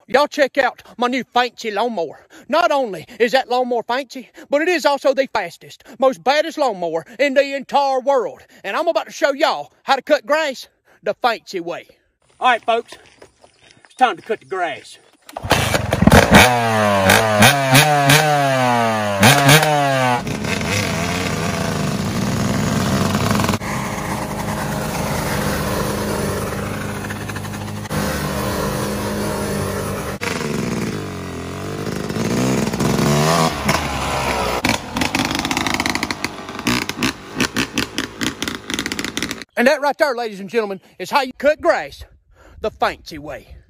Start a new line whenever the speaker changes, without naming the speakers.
Y'all check out my new fancy lawnmower. Not only is that lawnmower fancy, but it is also the fastest, most baddest lawnmower in the entire world. And I'm about to show y'all how to cut grass the fancy way. All right, folks, it's time to cut the grass. And that right there, ladies and gentlemen, is how you cut grass the fancy way.